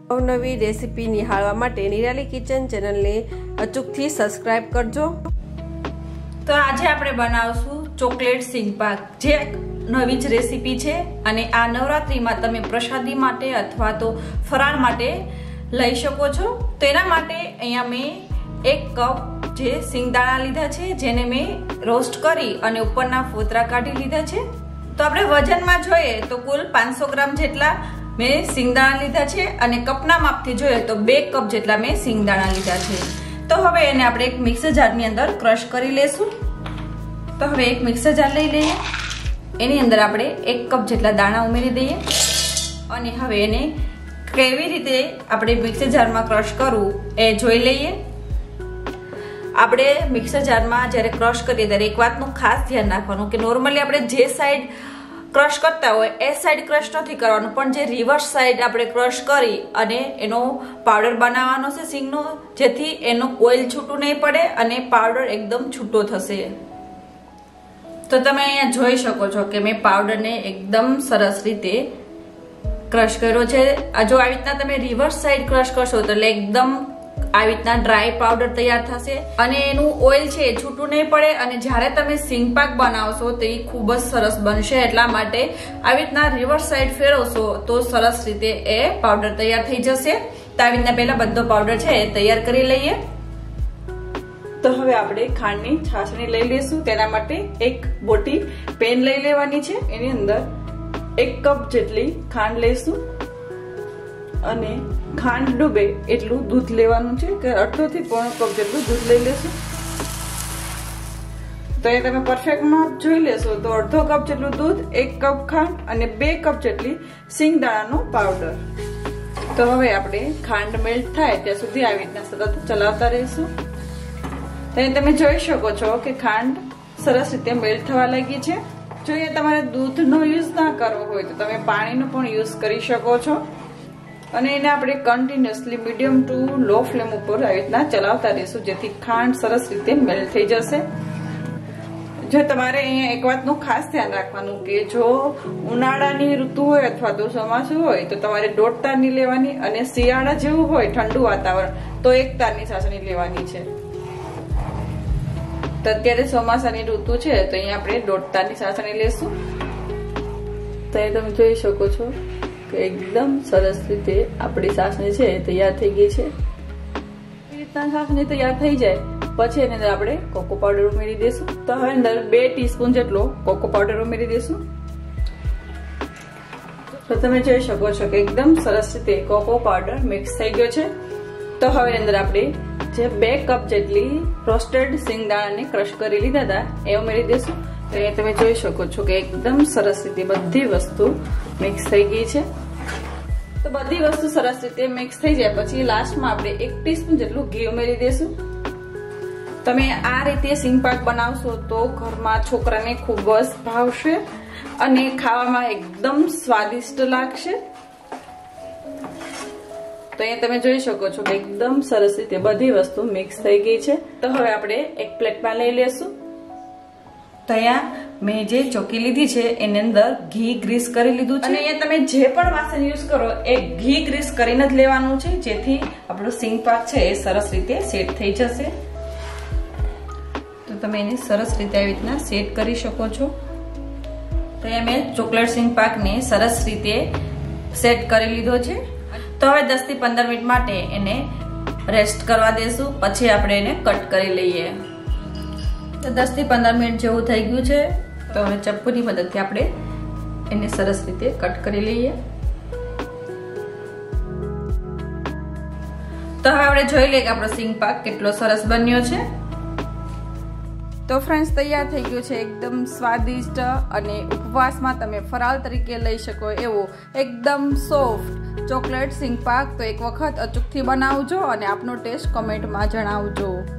અવનવી રેસીપી નિહાળવા માટે નિરાલી કિચન ચેનલને અચૂકથી સબસ્ક્રાઇબ કરજો। તો આજે આપણે બનાવશું ચોકલેટ સિંગ પાક, જે નવી જ રેસીપી છે અને આ નવરાત્રીમાં તમે પ્રસાદી માટે અથવા તો ફરાળ માટે લઈ શકો છો। તો એના માટે અહીંયા મેં 1 કપ જે સિંગદાણા લીધા છે, જેને મેં રોસ્ટ કરી અને ઉપરના ફોતરા કાઢી લીધા છે। તો આપણે વજનમાં જોઈએ તો કુલ 500 ગ્રામ જેટલા મેં સિંગદાણા લીધા છે અને કપના માપથી જોઈએ તો 2 કપ જેટલા મેં સિંગદાણા લીધા છે। તો હવે એને આપણે એક મિક્સર જારની અંદર ક્રશ કરી લેશું। તો હવે એક મિક્સર જાર લઈ લઈએ, એની અંદર આપણે 1 કપ જેટલા દાણા ઉમેરી દઈએ અને હવે એને કેવી રીતે આપણે મિક્સર જારમાં ક્રશ કરવું એ જોઈ લઈએ। આપણે મિક્સર જારમાં જ્યારે ક્રશ કરીએ ત્યારે એક વાતનું ખાસ ધ્યાન રાખવાનું કે નોર્મલી આપણે જે સાઈડ ક્રશ કરતા હોય એ સાઈડ ક્રશ નથી કરવાનું, પણ જે રિવર્સ સાઈડ આપણે ક્રશ કરી અને એનો પાવડર બનાવવાનો છે સિંગનો, જેથી એનું ઓઇલ છૂટું નહીં પડે અને પાવડર એકદમ છૂટો થશે। તો તમે અહીંયા જોઈ શકો છો કે મેં પાવડરને એકદમ સરસ રીતે ક્રશ કર્યો છે। જો આવી રીતના તમે રિવર્સ સાઈડ ક્રશ કરશો તો એકદમ આવી રીતના ડ્રાય પાવડર તૈયાર થશે અને એનું ઓઇલ છે એ છૂટું નહીં પડે અને જ્યારે તમે સિંગ પાક બનાવશો તો એ ખૂબ જ સરસ બનશે। એટલા માટે આવી રીતના રિવર્સ સાઈડ ફેરવશો તો સરસ રીતે એ પાવડર તૈયાર થઈ જશે। તો આવી રીતના પહેલા બધો પાવડર છે એ તૈયાર કરી લઈએ। તો હવે આપણે ખાંડની છાશણી લઈ લઈશું। તેના માટે એક મોટી પેન લઈ લેવાની છે, એની અંદર 1 કપ જેટલી ખાંડ લઈશું અને ખાંડ ડૂબે એટલું દૂધ લેવાનું છે કે અડધો થી પોણો કપ જેટલું દૂધ લઈ લેશું। તો એ તમે પરફેક્ટ માપ જોઈ લેશો તો અડધો કપ જેટલું દૂધ, 1 કપ ખાંડ અને 2 કપ જેટલી સિંગદાણાનો પાવડર। તો હવે આપણે ખાંડ મેલ્ટ થાય ત્યાં સુધી આવી રીતના સતત ચલાવતા રહીશું। તો તમે જોઈ શકો છો કે ખાંડ સરસ રીતે મેલ્ટ થવા લાગી છે। જો એ તમારે દૂધનો યુઝ ના કરવો હોય તો તમે પાણીનો પણ યુઝ કરી શકો છો અને એને આપણે continuously medium to low flame ઉપર આવી રીતના ચલાવતા રહીશું, જેથી ખાંડ સરસ રીતે મેલ્ટ થઈ જશે। જો તમારે અહીંયા એક વાતનું ખાસ ધ્યાન રાખવાનું કે જો ઉનાળાની ઋતુ હોય અથવા તો ચોમાસું હોય તો તમારે 1.5 તારની લેવાની અને શિયાળા જેવું હોય ઠંડુ વાતાવરણ તો 1 તારની છાશણી લેવાની છે। તો અત્યારે ચોમાસાની ઋતુ છે તો અહીંયા આપણે 1.5 તારની છાશણી લેશું। તો એ તમે જોઈ શકો છો કે એકદમ સરસ રીતે આપણી છાશણી છે તૈયાર થઈ ગઈ છે। એ રીતના છાશણી તૈયાર થઈ જાય પછી એની અંદર આપણે કોકો પાવડર ઉમેરી દઈશું। તો હવે અંદર 2 ટીસ્પૂન જેટલો કોકો પાવડર ઉમેરી દઈશું। તો તમે જોઈ શકો છો કે એકદમ સરસ રીતે કોકો પાવડર મિક્સ થઈ ગયો છે। તો હવે અંદર આપણે જે 2 કપ જેટલી રોસ્ટેડ સિંગદાણાને ક્રશ કરી લીધા હતા એ ઉમેરી દઈશું। તો એ તમે જોઈ શકો છો કે એકદમ સરસ રીતે બધી વસ્તુ મિક્સ થઈ ગઈ છે। તો બધી વસ્તુ સરસ રીતે મિક્સ થઈ જાય પછી લાસ્ટમાં આપણે 1 ટીસ્પૂન જેટલું ઘી ઉમેરી દઈશું। તમે આ રીતે સિંગ પાક બનાવશો તો ઘરમાં છોકરાને ખૂબ જ ભાવશે અને ખાવામાં એકદમ સ્વાદિષ્ટ લાગશે। તો અહીંયા તમે જોઈ શકો છો કે એકદમ સરસ રીતે બધી વસ્તુ મિક્સ થઈ ગઈ છે। તો હવે આપણે એક પ્લેટમાં લઈ લેશું। તો અહીંયા મેં જે ચોકી લીધી છે એની અંદર ઘી ગ્રીસ કરી લીધું છે અને અહીંયા તમે જે પણ વાસણ યુઝ કરો એ ઘી ગ્રીસ કરીને જ લેવાનું છે, જેથી આપણો સિંગ પાક છે એ સરસ રીતે સેટ થઈ જશે। તો તમે એને સરસ રીતે આવી રીતના સેટ કરી શકો છો। તો અહીંયા મેં ચોકલેટ સિંગ પાકને સરસ રીતે સેટ કરી લીધો છે। તો હવે 10 થી 15 મિનિટ માટે એને રેસ્ટ કરવા દેશું, પછી આપણે એને કટ કરી લઈએ। તો 10 થી 15 મિનિટ જેવું થઈ ગયું છે। તો હવે ચપ્પુની મદદથી આપણે એને સરસ રીતે કટ કરી લઈએ। તો હવે આપણે જોઈ લઈએ કે આપણો સિંગ પાક કેટલો સરસ બન્યો છે। તો ફ્રેન્ડ્સ તૈયાર થઈ ગયું છે એકદમ સ્વાદિષ્ટ અને ઉપવાસમાં તમે ફરાળ તરીકે લઈ શકો એવો એકદમ સોફ્ટ ચોકલેટ સિંગ પાક। તો એક વખત અચૂકથી બનાવજો અને આપનો ટેસ્ટ કમેન્ટમાં જણાવજો।